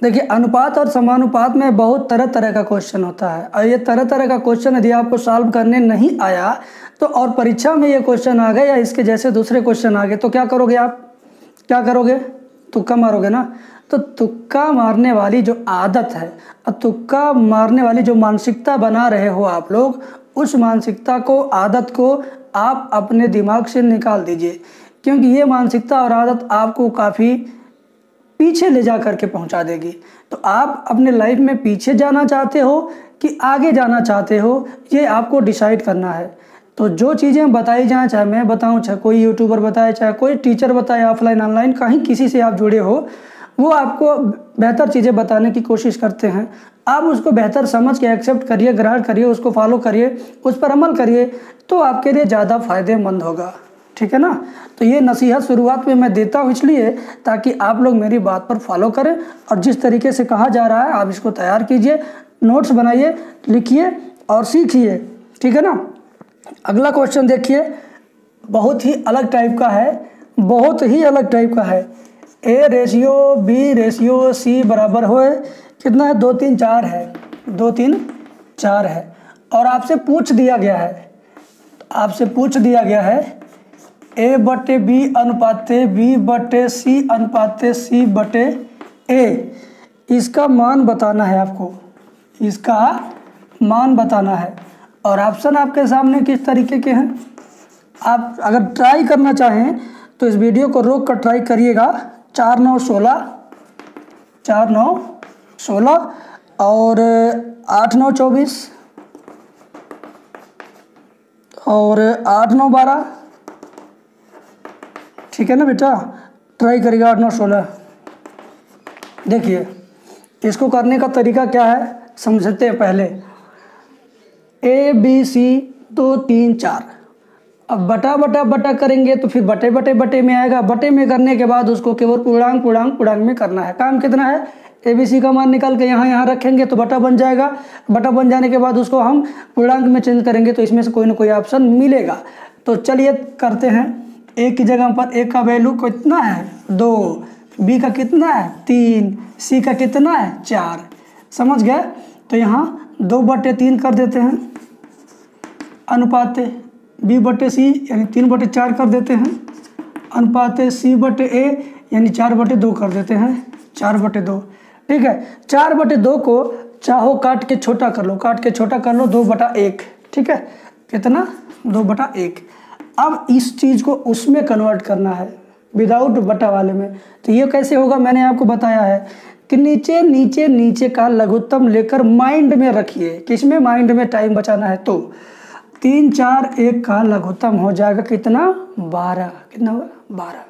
देखिए, अनुपात और समानुपात में बहुत तरह तरह का क्वेश्चन होता है, और ये तरह तरह का क्वेश्चन यदि आपको सॉल्व करने नहीं आया तो और परीक्षा में ये क्वेश्चन आ गए या इसके जैसे दूसरे क्वेश्चन आ गए तो क्या करोगे आप? क्या करोगे? तुक्का मारोगे ना। तो तुक्का मारने वाली जो आदत है और तुक्का मारने वाली जो मानसिकता बना रहे हो आप लोग, उस मानसिकता को, आदत को आप अपने दिमाग से निकाल दीजिए, क्योंकि ये मानसिकता और आदत आपको काफ़ी पीछे ले जा करके पहुंचा देगी। तो आप अपने लाइफ में पीछे जाना चाहते हो कि आगे जाना चाहते हो, ये आपको डिसाइड करना है। तो जो चीज़ें बताई जाएँ, चाहे मैं बताऊं, चाहे कोई यूट्यूबर बताए, चाहे कोई टीचर बताए, ऑफलाइन ऑनलाइन कहीं किसी से आप जुड़े हो, वो आपको बेहतर चीज़ें बताने की कोशिश करते हैं। आप उसको बेहतर समझ के एक्सेप्ट करिए, ग्रहण करिए, उसको फॉलो करिए, उस पर अमल करिए, तो आपके लिए ज़्यादा फायदेमंद होगा। ठीक है ना। तो ये नसीहत शुरुआत में मैं देता हूँ इसलिए ताकि आप लोग मेरी बात पर फॉलो करें, और जिस तरीके से कहा जा रहा है आप इसको तैयार कीजिए, नोट्स बनाइए, लिखिए और सीखिए। ठीक है ना। अगला क्वेश्चन देखिए, बहुत ही अलग टाइप का है, बहुत ही अलग टाइप का है। A/B/C बराबर होए कितना है? 2 3 4 है, 2 3 4 है। और आपसे पूछ दिया गया है, A/B अनुपाते B/C अनुपाते C/A, इसका मान बताना है आपको, इसका मान बताना है। और ऑप्शन आपके सामने किस तरीके के हैं। आप अगर ट्राई करना चाहें तो इस वीडियो को रोक कर ट्राई करिएगा। 4 9 16, 4 9 16 और 8 9 24 और 8 9 12। ठीक है ना बेटा, ट्राई करिएगा 8 9 16। देखिए, इसको करने का तरीका क्या है समझते हैं पहले। ABC 2 3 4, अब बटा बटा बटा करेंगे तो फिर बटे बटे बटे में आएगा। बटे में करने के बाद उसको केवल पूर्णांक में करना है। काम कितना है? ABC का मान निकाल के यहाँ रखेंगे तो बटा बन जाएगा। बटा बन जाने के बाद उसको हम पूर्णांक में चेंज करेंगे तो इसमें से कोई ना कोई ऑप्शन मिलेगा। तो चलिए करते हैं। A की जगह पर A का वैल्यू कितना है? 2, B का कितना है? 3, C का कितना है? 4। समझ गए? तो यहाँ 2/3 कर देते हैं, अनुपाते B/C यानी 3/4 कर देते हैं, अनुपाते C/A यानी 4/2 कर देते हैं, 4/2। ठीक है, 4/2 को चाहो काट के छोटा कर लो, 2/1। ठीक है, कितना? 2/1। अब इस चीज़ को उसमें कन्वर्ट करना है, विदाउट बटा वाले में। तो ये कैसे होगा मैंने आपको बताया है कि नीचे नीचे नीचे का लघुत्तम लेकर माइंड में रखिए। किसमें? माइंड में टाइम बचाना है। तो 3 4 1 का लघुत्तम हो जाएगा कितना? 12। कितना होगा? 12।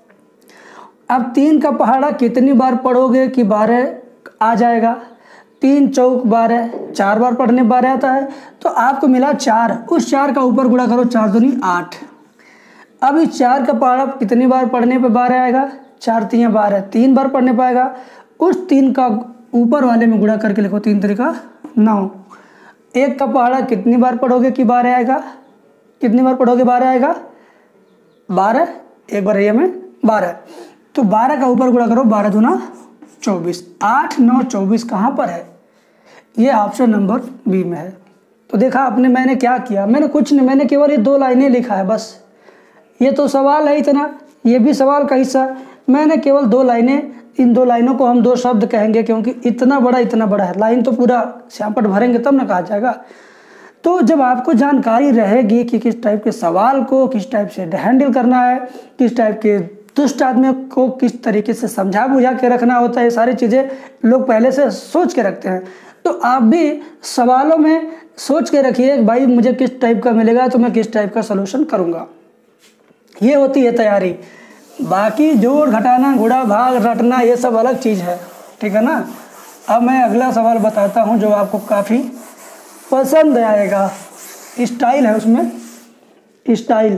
अब 3 का पहाड़ा कितनी बार पढ़ोगे कि 12 आ जाएगा? 3 चौक 12, 4 बार पढ़ने 12 आता है, तो आपको मिला 4। उस 4 का ऊपर गुणा करो, 4 दूनी 8। अब इस 4 का पहाड़ा कितनी बार पढ़ने पे 12 आएगा? 4 3 12, 3 बार पढ़ने पाएगा। उस 3 का ऊपर वाले में गुणा करके लिखो, 3 3 9। 1 का पहाड़ा कितनी बार पढ़ोगे कि 12 आएगा? कितनी बार पढ़ोगे 12 आएगा? 12, एक बार में 12। तो 12 का ऊपर गुणा करो, 12 दूना 24। 8 9 24 कहाँ पर है? ये ऑप्शन नंबर बी में है। तो देखा आपने मैंने क्या किया? मैंने कुछ नहीं, मैंने केवल ये 2 लाइनें लिखा है बस। ये तो सवाल है इतना, ये भी सवाल का हिस्सा। मैंने केवल 2 लाइनें, इन 2 लाइनों को हम 2 शब्द कहेंगे क्योंकि इतना बड़ा है। लाइन तो पूरा श्यामपट भरेंगे तब ना कहा जाएगा। तो जब आपको जानकारी रहेगी कि किस टाइप के सवाल को किस टाइप से हैंडल करना है, किस टाइप के दुष्ट आदमी को किस तरीके से समझा बुझा के रखना होता है, ये सारी चीज़ें लोग पहले से सोच के रखते हैं। तो आप भी सवालों में सोच के रखिए भाई मुझे किस टाइप का मिलेगा तो मैं किस टाइप का सलूशन करूँगा। ये होती है तैयारी। बाकी जोड़ घटाना, गुणा भाग रटना, ये सब अलग चीज़ है। ठीक है ना। अब मैं अगला सवाल बताता हूँ जो आपको काफ़ी पसंद आएगा। स्टाइल है उसमें, स्टाइल।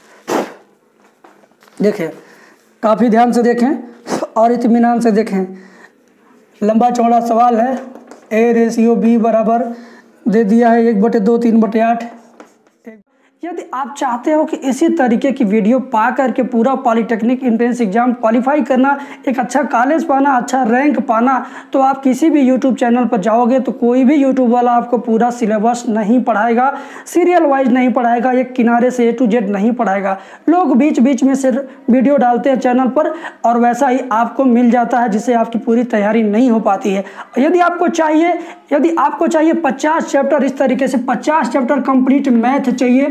देखिए, काफ़ी ध्यान से देखें और इत्मीनान से देखें। लंबा चौड़ा सवाल है। A/B बराबर दे दिया है 1/2 3/8। यदि आप चाहते हो कि इसी तरीके की वीडियो पा करके पूरा पॉलिटेक्निक एंट्रेंस एग्जाम क्वालिफाई करना, एक अच्छा कॉलेज पाना, अच्छा रैंक पाना, तो आप किसी भी यूट्यूब चैनल पर जाओगे तो कोई भी यूट्यूब वाला आपको पूरा सिलेबस नहीं पढ़ाएगा, सीरियल वाइज नहीं पढ़ाएगा, एक किनारे से A to Z नहीं पढ़ाएगा। लोग बीच बीच में से वीडियो डालते हैं चैनल पर और वैसा ही आपको मिल जाता है, जिससे आपकी पूरी तैयारी नहीं हो पाती है। यदि आपको चाहिए 50 चैप्टर, इस तरीके से 50 चैप्टर कंप्लीट मैथ चाहिए,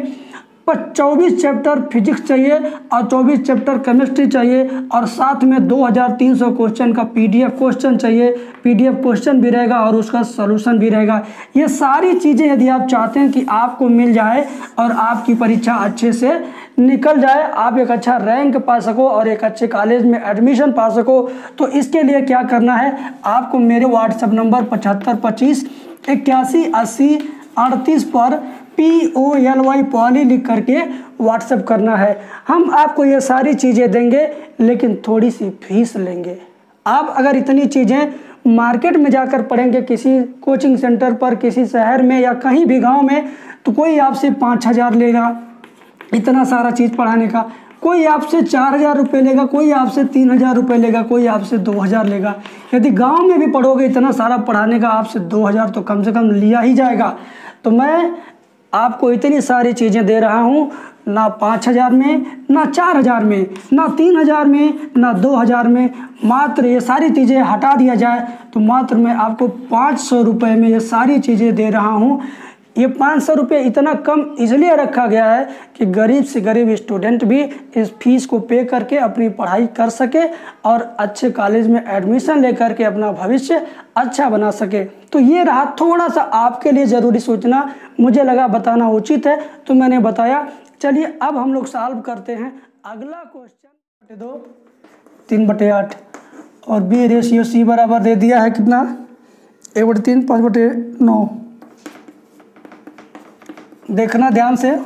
24 चैप्टर फिजिक्स चाहिए और 24 चैप्टर केमिस्ट्री चाहिए और साथ में 2300 क्वेश्चन का PDF क्वेश्चन चाहिए। PDF क्वेश्चन भी रहेगा और उसका सॉल्यूशन भी रहेगा। ये सारी चीज़ें यदि आप चाहते हैं कि आपको मिल जाए और आपकी परीक्षा अच्छे से निकल जाए, आप एक अच्छा रैंक पा सको और एक अच्छे कॉलेज में एडमिशन पा सको, तो इसके लिए क्या करना है, आपको मेरे व्हाट्सएप नंबर 7525 81 80 38 पर POLY पॉली लिख करके व्हाट्सएप करना है। हम आपको ये सारी चीज़ें देंगे लेकिन थोड़ी सी फीस लेंगे। आप अगर इतनी चीज़ें मार्केट में जाकर पढ़ेंगे, किसी कोचिंग सेंटर पर, किसी शहर में या कहीं भी गांव में, तो कोई आपसे 5000 लेगा इतना सारा चीज़ पढ़ाने का, कोई आपसे 4000 रुपये लेगा, कोई आपसे 3000 रुपये लेगा, कोई आपसे 2000 लेगा। यदि गांव में भी पढ़ोगे इतना सारा पढ़ाने का, आपसे 2000 तो कम से कम लिया ही जाएगा। तो मैं आपको इतनी सारी चीज़ें दे रहा हूँ, ना 5000 में, ना 4000 में, ना 3000 में, ना 2000 में, मात्र ये सारी चीज़ें हटा दिया जाए तो मात्र मैं आपको 500 रुपये में ये सारी चीज़ें दे रहा हूँ। ये 500 रुपये इतना कम इसलिए रखा गया है कि गरीब से गरीब स्टूडेंट भी इस फीस को पे करके अपनी पढ़ाई कर सके और अच्छे कॉलेज में एडमिशन लेकर के अपना भविष्य अच्छा बना सके। तो ये रहा थोड़ा सा आपके लिए ज़रूरी सूचना, मुझे लगा बताना उचित है तो मैंने बताया। चलिए अब हम लोग सॉल्व करते हैं अगला क्वेश्चन। 2 3/8 और B रेशियो C बराबर दे दिया है कितना, 1/3 5/9। देखना ध्यान से,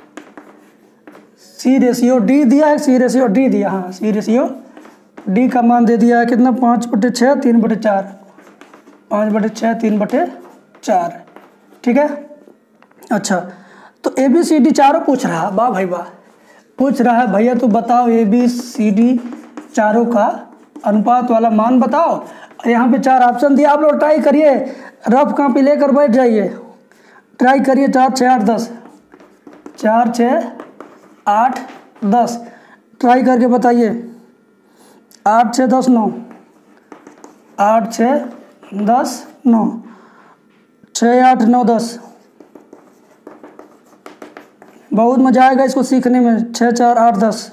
C रेशियो D दिया है, C रेशियो D दिया, हाँ C रेशियो D का मान दे दिया है कितना, 5/6 3/4, 5/6 3/4, ठीक है। अच्छा तो ABCD चारों पूछ रहा, वाह भाई वाह, पूछ रहा है भैया तो बताओ ABCD चारों का अनुपात वाला मान बताओ। और यहाँ पे 4 ऑप्शन दिया, आप लोग ट्राई करिए, रफ कॉपी लेकर बैठ जाइए, ट्राई करिए। 4 6 8 10, 4 6 8 10, ट्राई करके बताइए। 8 6 10 9, 8 6 10 9, 6 8 9 10। बहुत मजा आएगा इसको सीखने में। 6 4 8 10।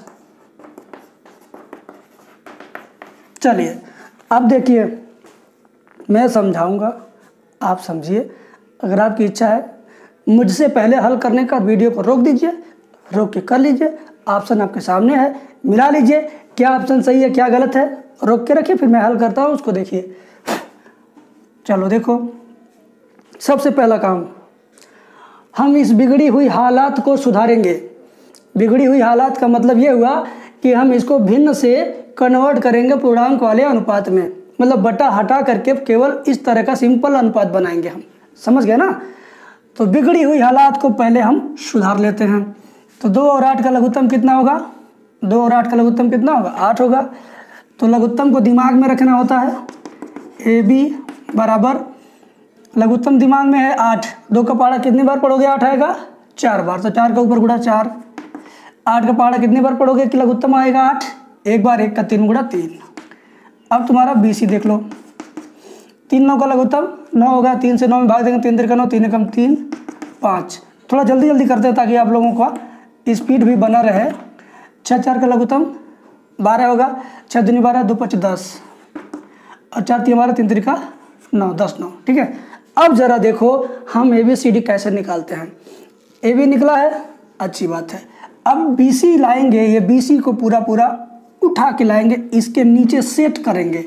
चलिए अब देखिए, मैं समझाऊंगा, आप समझिए। अगर आपकी इच्छा है मुझसे पहले हल करने का, वीडियो को रोक दीजिए, रोक के कर लीजिए। ऑप्शन आपके सामने है, मिला लीजिए क्या ऑप्शन सही है क्या गलत है, रोक के रखिए, फिर मैं हल करता हूँ, उसको देखिए। चलो देखो, सबसे पहला काम, हम इस बिगड़ी हुई हालात को सुधारेंगे। बिगड़ी हुई हालात का मतलब ये हुआ कि हम इसको भिन्न से कन्वर्ट करेंगे पूर्णांक वाले अनुपात में, मतलब बटा हटा करके केवल इस तरह का सिंपल अनुपात बनाएंगे हम, समझ गए ना। तो बिगड़ी हुई हालात को पहले हम सुधार लेते हैं। तो 2 और 8 का लघुत्तम कितना होगा, 2 और 8 का लघुत्तम कितना होगा, 8 होगा। तो लघुत्तम को दिमाग में रखना होता है, AB बराबर, लघुत्तम दिमाग में है 8, 2 का पहाड़ा कितनी बार पढ़ोगे, 8 आएगा 4 बार, तो 4 का ऊपर गुणा 4। 8 का पहाड़ा कितनी बार पढ़ोगे कि लघुत्तम आएगा 8, एक बार, 1 का 3 गुणा 3। अब तुम्हारा BC देख लो, 3 9 का लघुत्तम 9 होगा, 3 से 9 में भाग देंगे, 3 3 का 9, 3 एकम 3 5। थोड़ा जल्दी जल्दी करते हैं ताकि आप लोगों का स्पीड भी बना रहे। 6 4 का लघुत्तम 12 होगा, 6 दूनी 12, 2 5 10 और 4 3 12, 3 3 का 9, 10 9, ठीक है। अब जरा देखो हम ABCD कैसे निकालते हैं। AB निकला है, अच्छी बात है। अब BC लाएंगे, ये BC को पूरा पूरा उठा के लाएंगे, इसके नीचे सेट करेंगे,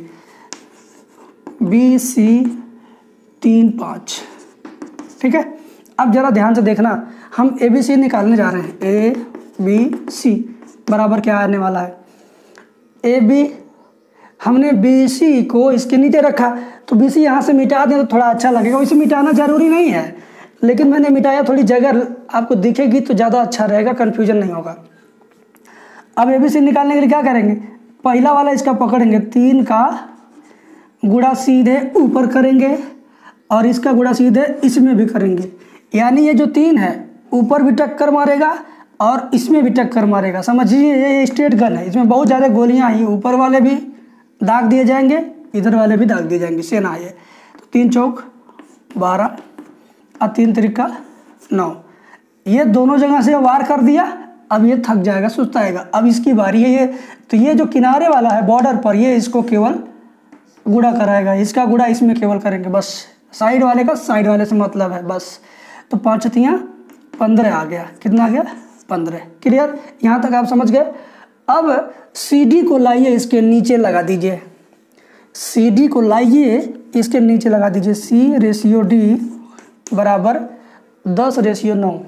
BC 3 5, ठीक है। अब जरा ध्यान से देखना, हम ABC निकालने जा रहे हैं। ABC बराबर क्या आने वाला है, AB हमने BC को इसके नीचे रखा, तो BC यहाँ से मिटा दें तो थोड़ा अच्छा लगेगा, इसे मिटाना जरूरी नहीं है। लेकिन मैंने मिटाया, थोड़ी जगह आपको दिखेगी तो ज़्यादा अच्छा रहेगा, कन्फ्यूजन नहीं होगा। अब ABC निकालने के लिए क्या करेंगे, पहला वाला इसका पकड़ेंगे, 3 का गुणा सीधे ऊपर करेंगे और इसका गुणा सीधे इसमें भी करेंगे, यानी ये जो 3 है ऊपर भी टक्कर मारेगा और इसमें भी टक्कर मारेगा। समझिए ये स्ट्रेट गन है, इसमें बहुत ज़्यादा गोलियां आई, ऊपर वाले भी दाग दिए जाएंगे, इधर वाले भी दाग दिए जाएंगे, सेना है। तो 3 चौक 12 और 3 त्रिका 9, ये दोनों जगह से वार कर दिया। अब ये थक जाएगा, सुस्ताएगा, अब इसकी बारी है ये। तो ये जो किनारे वाला है बॉर्डर पर, ये इसको केवल गुणा कराएगा, इसका गुणा इसमें केवल करेंगे बस, साइड वाले का साइड वाले से मतलब है बस। तो 5 तियाँ 15 आ गया, कितना आ गया 15। क्लियर, यहाँ तक आप समझ गए। अब CD को लाइए इसके नीचे लगा दीजिए, CD को लाइए इसके नीचे लगा दीजिए, C/D बराबर 10/9।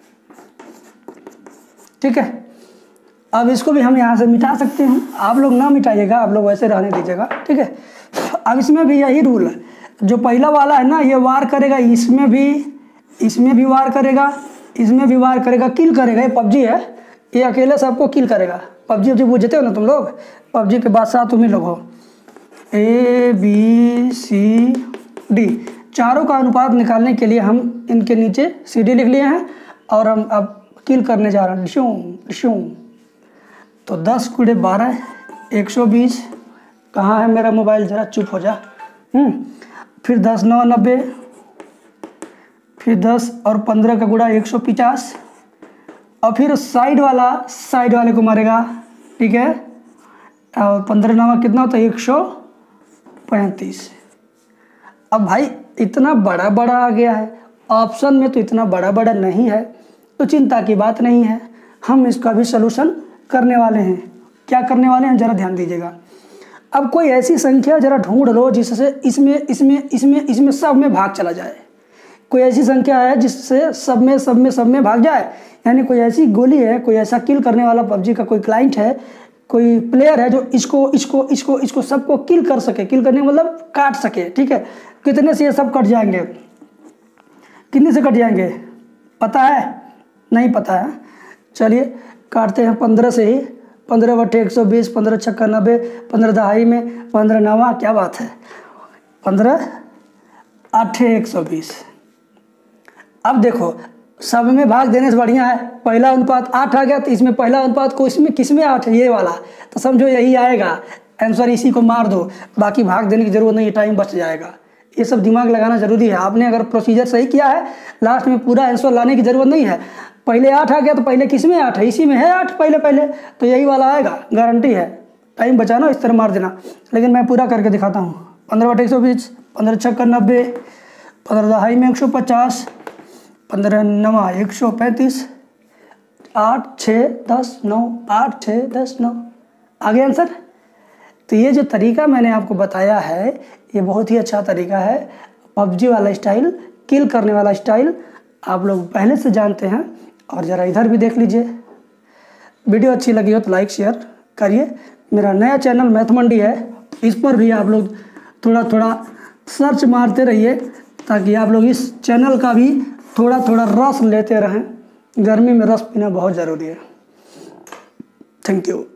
ठीक है, अब इसको भी हम यहाँ से मिटा सकते हैं, आप लोग ना मिटाइएगा, आप लोग वैसे रहने दीजिएगा। ठीक है, अब इसमें भी यही रूल है, जो पहला वाला है ना ये वार करेगा, इसमें भी वार करेगा, इसमें भी वार करेगा, किल करेगा। ये PUBG है, ये अकेले सबको किल करेगा। PUBG बुझते हो ना तुम लोग, PUBG के बादशाह तुम ही लोग हो। ABCD चारों का अनुपात निकालने के लिए हम इनके नीचे CD लिख लिए हैं और हम अब किल करने जा रहे हैं। डिशूम तो 10 × 12 120। कहाँ है मेरा मोबाइल, ज़रा चुप हो जा। फिर 10 9 90, फिर 10 और 15 का गुणा 150, और फिर साइड वाले को मारेगा। ठीक है, और 15 9 कितना होता है 135। अब भाई इतना बड़ा बड़ा आ गया है, ऑप्शन में तो इतना बड़ा बड़ा नहीं है, तो चिंता की बात नहीं है, हम इसका भी सलूशन करने वाले हैं। क्या करने वाले हैं ज़रा ध्यान दीजिएगा। अब कोई ऐसी संख्या ज़रा ढूंढ लो जिससे इसमें सब में भाग चला जाए। कोई ऐसी संख्या है जिससे सब में भाग जाए, यानी कोई ऐसी गोली है, कोई ऐसा किल करने वाला PUBG का कोई क्लाइंट है, कोई प्लेयर है जो इसको सबको किल कर सके। किल करने मतलब काट सके। ठीक है, कितने से ये सब कट जाएंगे, कितने से कट जाएंगे पता है, नहीं पता है, चलिए काटते हैं 15 से ही। 15 बटे 120, 15 छक्का 90, 15 दहाई में 15 9, क्या बात है, 15 8 120। अब देखो सब में भाग देने से बढ़िया है, पहला अनुपात 8 आ गया, तो इसमें पहला अनुपात को इसमें किसमें 8 है, ये वाला, तो समझो यही आएगा आंसर, इसी को मार दो, बाकी भाग देने की जरूरत नहीं, टाइम बच जाएगा। ये सब दिमाग लगाना जरूरी है। आपने अगर प्रोसीजर सही किया है, लास्ट में पूरा आंसर लाने की जरूरत नहीं है। पहले 8 आ गया तो पहले किसमें 8 है, इसी में है 8 पहले, तो यही वाला आएगा, गारंटी है। टाइम बचाना, इस तरह मार देना, लेकिन मैं पूरा करके दिखाता हूँ। 15 बटे 120, 15 छक्का 90, 15 दहाई में 150, 15 9 135, 8 6 10 9, 8 6 10 9 आ गया आंसर। तो ये जो तरीका मैंने आपको बताया है, ये बहुत ही अच्छा तरीका है। PUBG वाला स्टाइल, किल करने वाला स्टाइल आप लोग पहले से जानते हैं। और ज़रा इधर भी देख लीजिए। वीडियो अच्छी लगी हो तो लाइक शेयर करिए। मेरा नया चैनल मैथ मंडी है, इस पर भी आप लोग थोड़ा थोड़ा सर्च मारते रहिए, ताकि आप लोग इस चैनल का भी थोड़ा थोड़ा रस लेते रहें। गर्मी में रस पीना बहुत ज़रूरी है। Thank you.